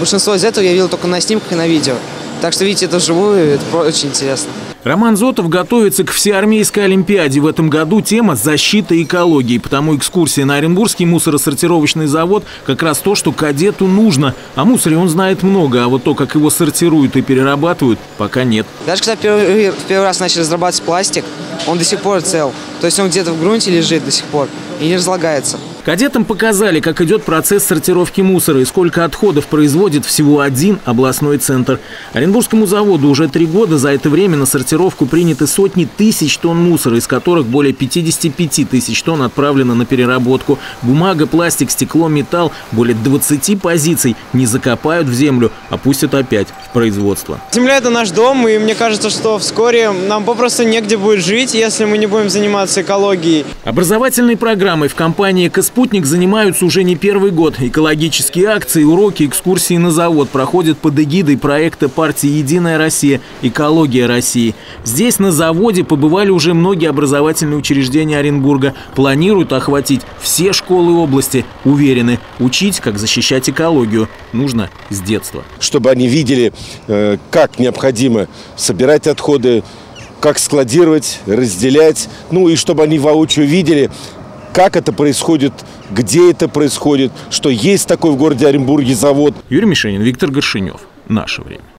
Большинство из этого я видел только на снимках и на видео. Так что видеть это вживую, это очень интересно. Роман Зотов готовится к всеармейской олимпиаде. В этом году тема «Защита экологии». Потому экскурсия на Оренбургский мусоросортировочный завод как раз то, что кадету нужно. О мусоре он знает много, а вот то, как его сортируют и перерабатывают, пока нет. Даже когда в первый раз начали разрабатывать пластик, он до сих пор цел. То есть он где-то в грунте лежит до сих пор и не разлагается. Кадетам показали, как идет процесс сортировки мусора и сколько отходов производит всего один областной центр. Оренбургскому заводу уже 3 года. За это время на сортировку приняты сотни тысяч тонн мусора, из которых более 55 тысяч тонн отправлено на переработку. Бумага, пластик, стекло, металл – более 20 позиций не закопают в землю, а пустят опять в производство. Земля – это наш дом, и мне кажется, что вскоре нам попросту негде будет жить, если мы не будем заниматься экологией. Образовательной программой в компании «Экоспутник» занимаются уже не первый год. Экологические акции, уроки, экскурсии на завод проходят под эгидой проекта партии «Единая Россия. Экология России». Здесь, на заводе, побывали уже многие образовательные учреждения Оренбурга. Планируют охватить все школы области. Уверены, учить, как защищать экологию, нужно с детства. Чтобы они видели, как необходимо собирать отходы, как складировать, разделять. Ну и чтобы они воочию видели, как это происходит, где это происходит, что есть такой в городе Оренбурге завод. Юрий Мишенин, Виктор Горшинев. Наше время.